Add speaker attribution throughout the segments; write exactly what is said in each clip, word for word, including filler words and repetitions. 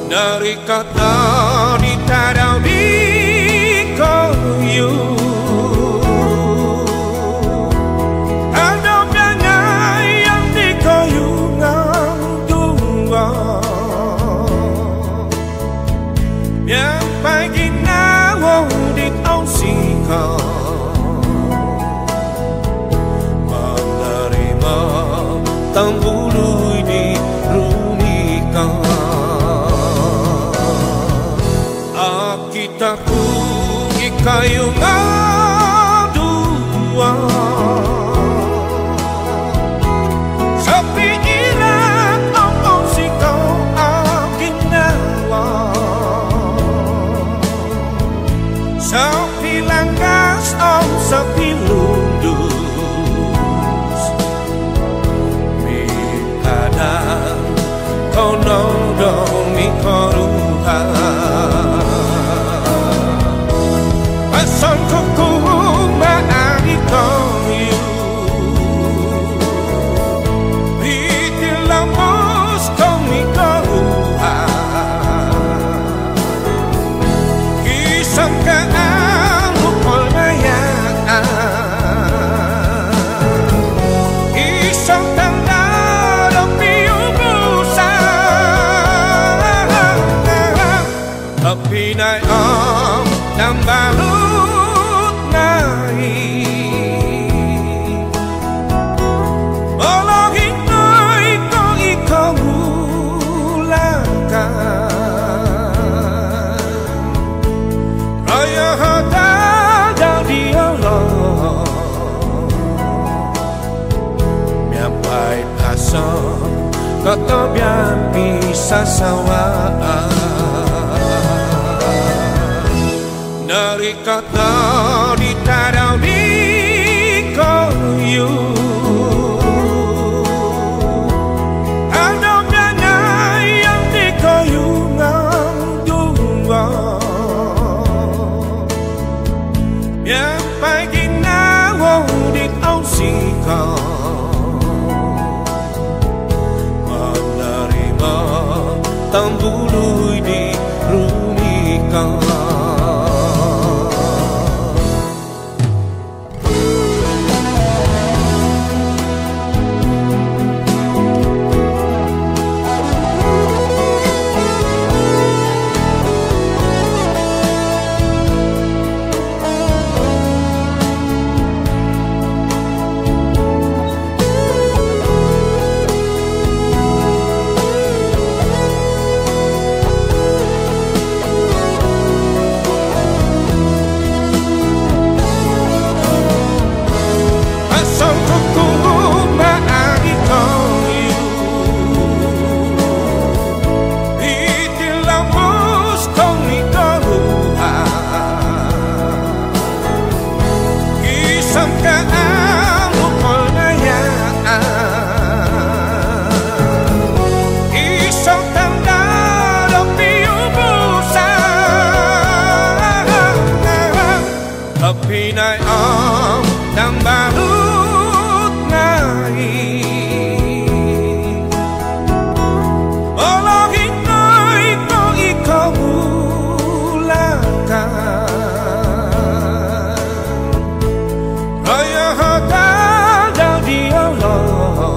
Speaker 1: Dari kata ditadau di kayu, ada banyak yang di kayu ngandungwa, yang pagi nawo di tausika menerima tambulu di rumika. Aku ikayu ngadua sapi ilang apa si kau akinawa sapi langgas om sapi lundus mi kadang kau nodong mi koruhan Pasang kuku maari kayu Bitil lambus kami karuhan Kisam kaan lupol mayaan Kisam tanda rapi ubusan Tapi naik om dan balut naik Ologin naik kau ikaw ulakan Raya hadal di Allah Miampai pasang kata biar bisa sawaan Dari kata ditadau di kayu, ada banyak yang di kayu ngandungwa, yang pagi nawo di tausika menerima tambulu di rumika. Pinay om ng balut naik Ologin naik kau ikaw ulakan Raya hadal di Allah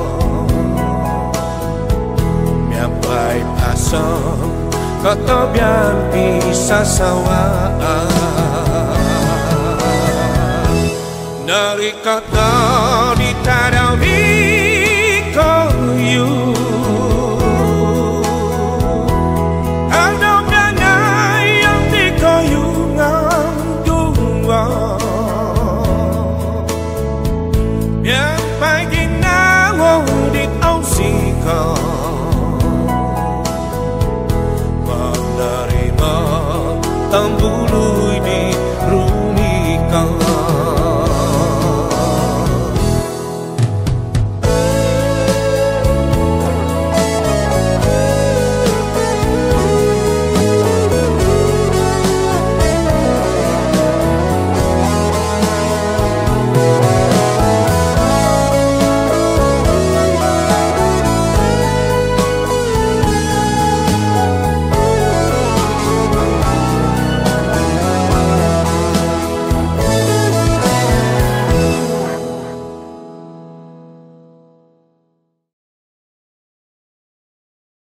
Speaker 1: Miampai pasang kata biar bisa sawaan Dari kata ditadau